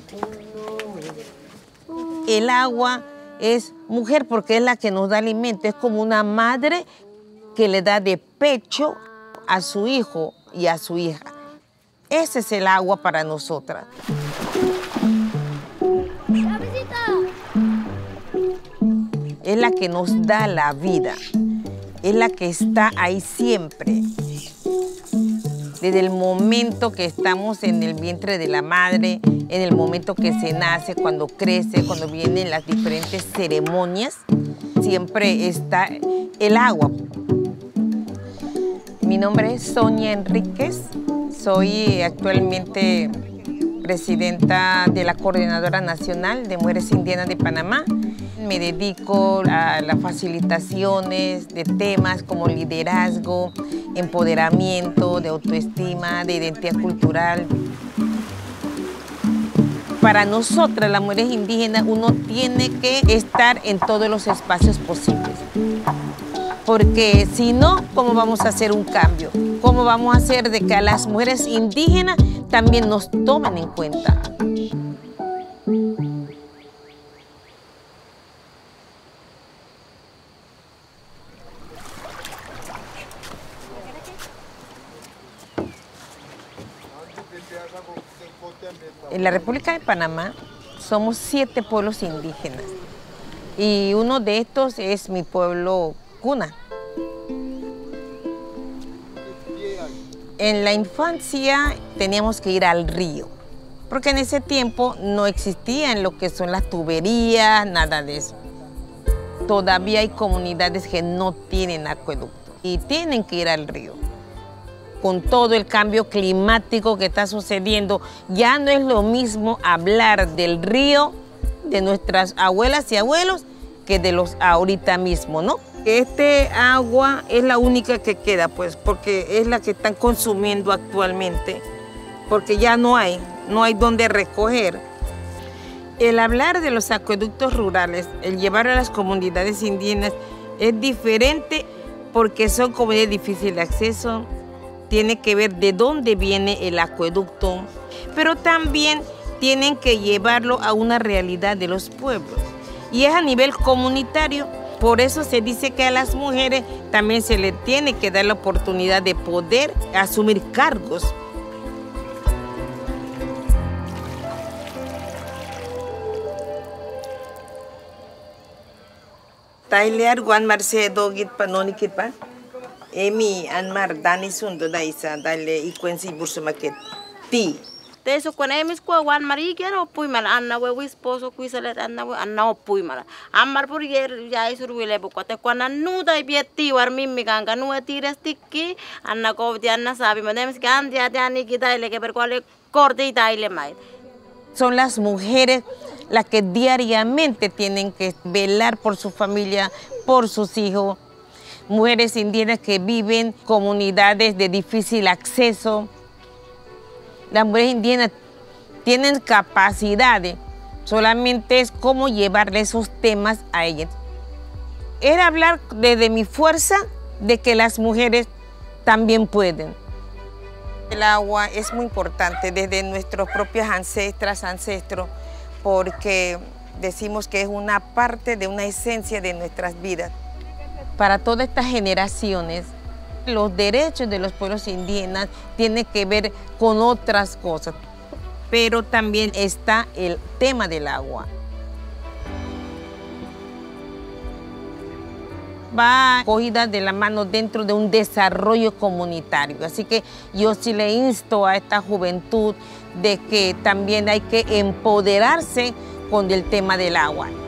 El agua es mujer porque es la que nos da alimento, es como una madre que le da de pecho a su hijo y a su hija. Ese es el agua para nosotras. Es la que nos da la vida, es la que está ahí siempre. Desde el momento que estamos en el vientre de la madre, en el momento que se nace, cuando crece, cuando vienen las diferentes ceremonias, siempre está el agua. Mi nombre es Sonia Enríquez, soy actualmente presidenta de la Coordinadora Nacional de Mujeres Indígenas de Panamá. Me dedico a las facilitaciones de temas como liderazgo, empoderamiento, de autoestima, de identidad cultural. Para nosotras, las mujeres indígenas, uno tiene que estar en todos los espacios posibles. Porque si no, ¿cómo vamos a hacer un cambio? ¿Cómo vamos a hacer de que a las mujeres indígenas también nos tomen en cuenta? En la República de Panamá somos 7 pueblos indígenas y uno de estos es mi pueblo Cuna. En la infancia teníamos que ir al río, porque en ese tiempo no existían lo que son las tuberías, nada de eso. Todavía hay comunidades que no tienen acueducto y tienen que ir al río. Con todo el cambio climático que está sucediendo, ya no es lo mismo hablar del río de nuestras abuelas y abuelos que de los ahorita mismo, ¿no? Este agua es la única que queda, pues, porque es la que están consumiendo actualmente, porque ya no hay donde recoger. El hablar de los acueductos rurales, el llevar a las comunidades indígenas, es diferente porque son comunidades difíciles de acceso, tiene que ver de dónde viene el acueducto, pero también tienen que llevarlo a una realidad de los pueblos. Y es a nivel comunitario, por eso se dice que a las mujeres también se les tiene que dar la oportunidad de poder asumir cargos. Tailear Juan Marcedo Git Panonikipa. Emi Anmar Dani Sundo Daisa Dale y Cuenci Bursumaket Ti. De eso con emis ko Juan María quiero pui mala anna we esposo kuisalet anna pui mala. Ammar por yer ya es ruile bocote cuando nuda y bieti war mimmi ganga nu tires tikki anna ko di anna sabi mademis que andia de ani que dale que per cual corte y dale mai. Son las mujeres las que diariamente tienen que velar por su familia, por sus hijos. Mujeres indígenas que viven en comunidades de difícil acceso. Las mujeres indígenas tienen capacidades, solamente es cómo llevarle esos temas a ellas. Era hablar desde mi fuerza de que las mujeres también pueden. El agua es muy importante desde nuestros propios ancestros, porque decimos que es una parte de una esencia de nuestras vidas. Para todas estas generaciones, los derechos de los pueblos indígenas tienen que ver con otras cosas, pero también está el tema del agua. Va cogida de la mano dentro de un desarrollo comunitario, así que yo sí le insto a esta juventud de que también hay que empoderarse con el tema del agua.